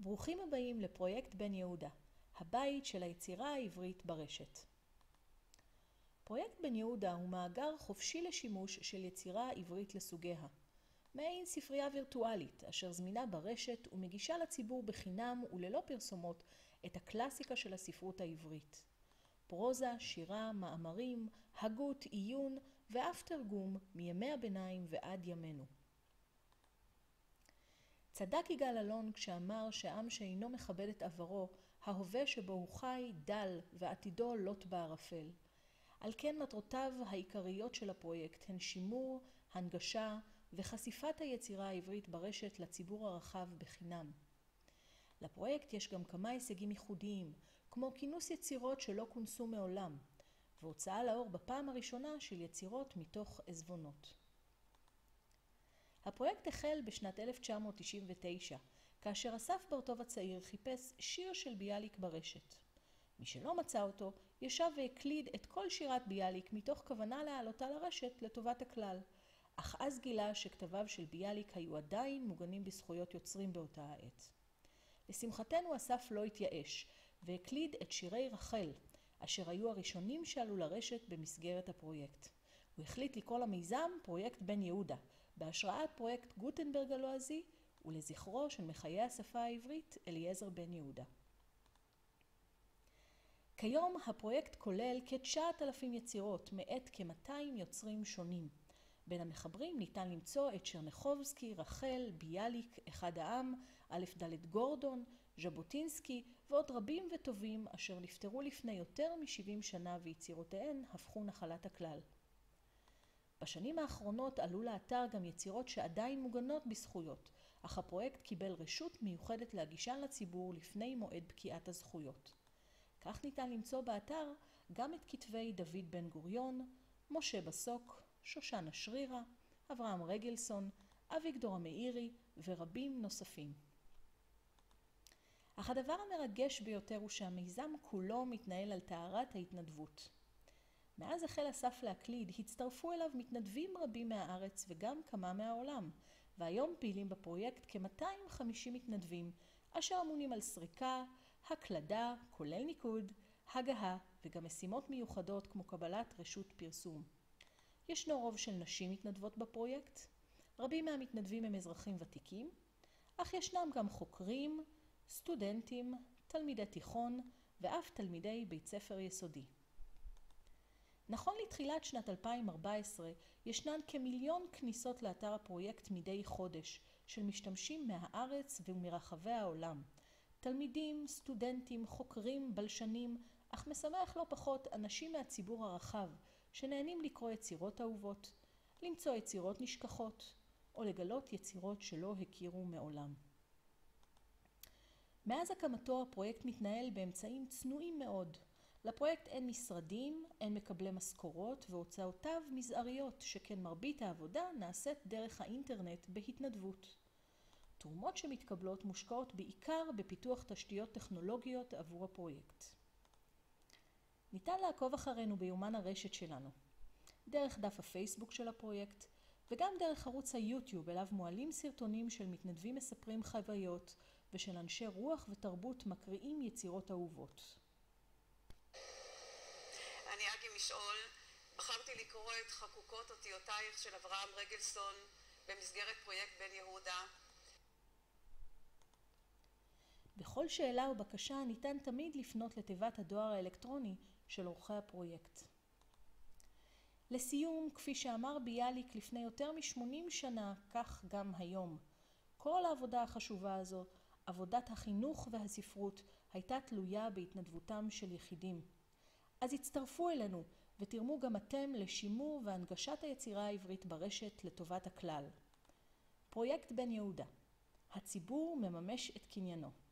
ברוכים הבאים לפרויקט בן יהודה, הבית של היצירה העברית ברשת. פרויקט בן יהודה הוא מאגר חופשי לשימוש של יצירה עברית לסוגיה. מעין ספרייה וירטואלית אשר זמינה ברשת ומגישה לציבור בחינם וללא פרסומות את הקלאסיקה של הספרות העברית. פרוזה, שירה, מאמרים, הגות, עיון ואף תרגום מימי הביניים ועד ימינו. צדק יגאל אלון כשאמר שעם שאינו מכבד את עברו, ההווה שבו הוא חי דל ועתידו לוט בערפל. על כן מטרותיו העיקריות של הפרויקט הן שימור, הנגשה וחשיפת היצירה העברית ברשת לציבור הרחב בחינם. לפרויקט יש גם כמה הישגים ייחודיים, כמו כינוס יצירות שלא כונסו מעולם, והוצאה לאור בפעם הראשונה של יצירות מתוך עזבונות. הפרויקט החל בשנת 1999, כאשר אסף ברטוב הצעיר חיפש שיר של ביאליק ברשת. מי שלא מצא אותו, ישב והקליד את כל שירת ביאליק מתוך כוונה להעלותה לרשת לטובת הכלל. אך אז גילה שכתביו של ביאליק היו עדיין מוגנים בזכויות יוצרים באותה העת. לשמחתנו אסף לא התייאש, והקליד את שירי רחל, אשר היו הראשונים שעלו לרשת במסגרת הפרויקט. הוא החליט לקרוא למיזם פרויקט בן יהודה, בהשראת פרויקט גוטנברג הלועזי ולזכרו של מחיי השפה העברית אליעזר בן יהודה. כיום הפרויקט כולל כ-9,000 יצירות מאת כ-200 יוצרים שונים. בין המחברים ניתן למצוא את צ'רניחובסקי, רחל, ביאליק, אחד העם, א' ד' גורדון, ז'בוטינסקי ועוד רבים וטובים אשר נפטרו לפני יותר מ-70 שנה ויצירותיהן הפכו נחלת הכלל. בשנים האחרונות עלו לאתר גם יצירות שעדיין מוגנות בזכויות, אך הפרויקט קיבל רשות מיוחדת להגישן לציבור לפני מועד פקיעת הזכויות. כך ניתן למצוא באתר גם את כתבי דוד בן גוריון, משה בסוק, שושנה שרירה, אברהם רגלסון, אביגדור המאירי ורבים נוספים. אך הדבר המרגש ביותר הוא שהמיזם כולו מתנהל על טהרת ההתנדבות. מאז החל אסף להקליד, הצטרפו אליו מתנדבים רבים מהארץ וגם כמה מהעולם, והיום פעילים בפרויקט כ-250 מתנדבים, אשר אמונים על סריקה, הקלדה, כולל ניקוד, הגהה וגם משימות מיוחדות כמו קבלת רשות פרסום. ישנו רוב של נשים מתנדבות בפרויקט, רבים מהמתנדבים הם אזרחים ותיקים, אך ישנם גם חוקרים, סטודנטים, תלמידי תיכון ואף תלמידי בית ספר יסודי. נכון לתחילת שנת 2014, ישנן כמיליון כניסות לאתר הפרויקט מדי חודש של משתמשים מהארץ ומרחבי העולם. תלמידים, סטודנטים, חוקרים, בלשנים, אך משמח לא פחות אנשים מהציבור הרחב שנהנים לקרוא יצירות אהובות, למצוא יצירות נשכחות או לגלות יצירות שלא הכירו מעולם. מאז הקמתו הפרויקט מתנהל באמצעים צנועים מאוד. לפרויקט אין משרדים, אין מקבלי משכורות והוצאותיו מזעריות, שכן מרבית העבודה נעשית דרך האינטרנט בהתנדבות. תרומות שמתקבלות מושקעות בעיקר בפיתוח תשתיות טכנולוגיות עבור הפרויקט. ניתן לעקוב אחרינו ביומן הרשת שלנו, דרך דף הפייסבוק של הפרויקט וגם דרך ערוץ היוטיוב אליו מועלים סרטונים של מתנדבים מספרים חוויות ושל אנשי רוח ותרבות מקריאים יצירות אהובות. אני אגי משאול, בחרתי לקרוא את חקוקות אותיותייך של אברהם רגלסון במסגרת פרויקט בן יהודה. בכל שאלה או בקשה ניתן תמיד לפנות לתיבת הדואר האלקטרוני של עורכי הפרויקט. לסיום, כפי שאמר ביאליק לפני יותר מ-80 שנה, כך גם היום. כל העבודה החשובה הזו, עבודת החינוך והספרות, הייתה תלויה בהתנדבותם של יחידים. אז הצטרפו אלינו ותרמו גם אתם לשימור והנגשת היצירה העברית ברשת לטובת הכלל. פרויקט בן יהודה. הציבור מממש את קניינו.